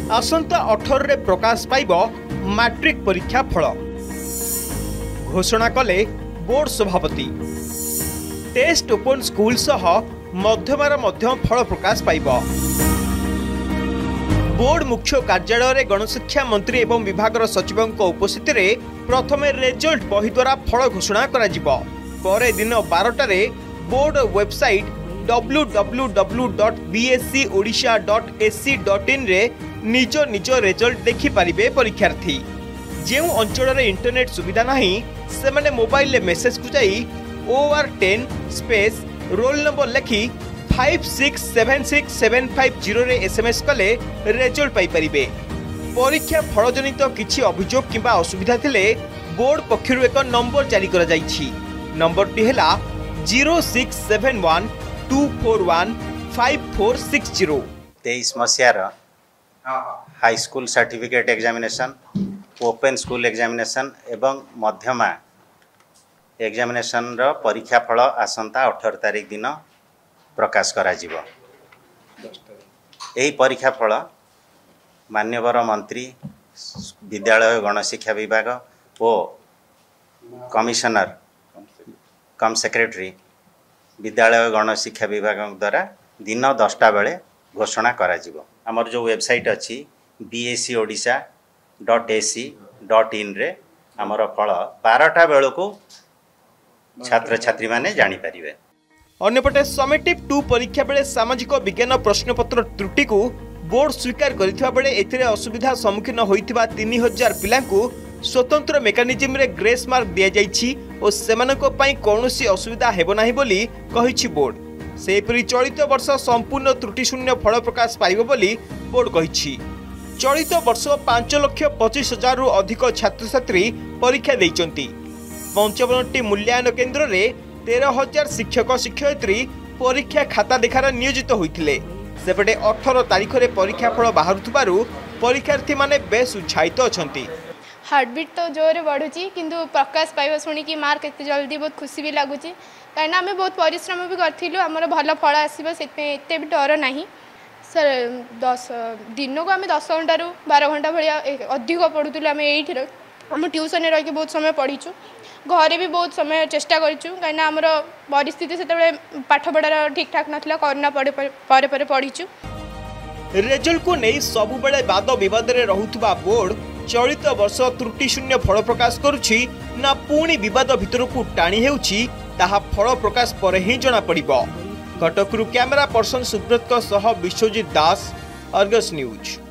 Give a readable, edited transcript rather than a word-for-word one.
आसंता 18 रे प्रकाश पाइब मैट्रिक परीक्षा फल घोषणा कले बोर्ड सभापति। टेस्ट ओपन स्कूल सह मध्यमार मध्य फल प्रकाश पाइब। बोर्ड मुख्य कार्यालय गणशिक्षा मंत्री एवं विभाग सचिवों उपस्थित प्रथमे रिजल्ट बही द्वारा फल घोषणा करा जिवो। परे दिन 12 बोर्ड वेबसाइट www.bscodisha.ac.in रे निज निज रिजल्ट देखि पारिबे। परीक्षार्थी जो अंचल इंटरनेट सुविधा नहीं से माने मोबाइल ले मेसेज को जाई OR10 स्पेस रोल नंबर लिखि 567675 रे SMS कले रिजल्ट पाई परिबे। परीक्षा फलजनित किछि अभियोग किंबा असुविधा थिले बोर्ड पक्षरु एक नंबर जारी करा जाईछि। नंबर टी हैला 0671241540। 23 मसीहार high school certificate examination, open school examination एवं मध्यमा एग्जामिनेशन रो परीक्षा फल आसंता 18 तारिख दिन प्रकाश करा जिवो। एही परीक्षा फल मान्यवर मंत्री विद्यालय गणशिक्षा विभाग और कमिशनर कम सेक्रेटरी विद्यालय गणशिक्षा विभाग द्वारा दिन 10टा बेले घोषणा करा जिवो। हमर जो वेबसाइट अछि bscodisha.ac.in रे हमर फल 12टा बेल को छात्र छात्री माने जानि परिबे। अन्यपटे समेटिव 2 परीक्षा बेले सामाजिक विज्ञान प्रश्नपत्र त्रुटि को बोर्ड स्वीकार करिथिबा बेले एथिरे असुविधा सम्मुखीन होइथिबा 3000 पिलांकु स्वतंत्र मेकानिज्म रे ग्रेस मार्क दिया जाइछि और सेमानको पई कोनोसी असुविधा हेबो नाही बोली कहिछि बोर्ड। सेपरि चलित वर्ष संपूर्ण त्रुटि शून्य फल प्रकाश पाइबो बोली बोर्ड कहिछि। चलित वर्ष 5,25,000 रु अधिक छात्र छात्री परीक्षा दैचंती। 55टी मूल्यांकन केन्द्र रे 13,000 शिक्षक शिक्षयित्री परीक्षा खाता देखार नियोजित होइथिले। सेपटे 18 तारिख रे परीक्षा फल बाहरुथबारु परीक्षार्थी माने बेस उत्साहित अछंती। हार्टबीट तो जोरे बढ़ुची किंतु प्रकाश पाइबा सुनी कि मार्क एते जल्दी बहुत खुशी भी लागुची काहे ना हमें बहुत परिश्रम भी करथिलु हमर भलो फल आसीबो सेते एते भी डर नाही। सर 10 दिन को आम 10 घंटा रु 12 घंटा भाया अधिक पढ़ुलु। आम ये आम ट्यूशन रही बहुत समय पढ़ीचु, घरे भी बहुत समय चेष्टा करूँ कहीं आमर परिस्थिति से पाठपढ़ार ठीक ठाक नाला कोरोना पर पढ़ीचु। रिजल्ट को नहीं सबु बेले वाद विवाद रे रहुतबा बोर्ड चलित वर्ष त्रुटि शून्य फल प्रकाश करुछि ना पुणी विवाद भितर को टाणी हेउछि ताहा फल प्रकाश पर ही जना पड़िबो। कटकरू कैमरा पर्सन सुब्रत सह विश्वजीत दास, अर्गस न्यूज।